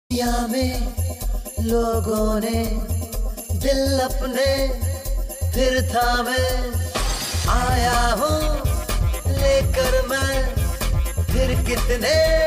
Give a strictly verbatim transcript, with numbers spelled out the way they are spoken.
दुनिया में लोगों ने दिल अपने फिर थामे, आया हूँ लेकर मैं फिर कितने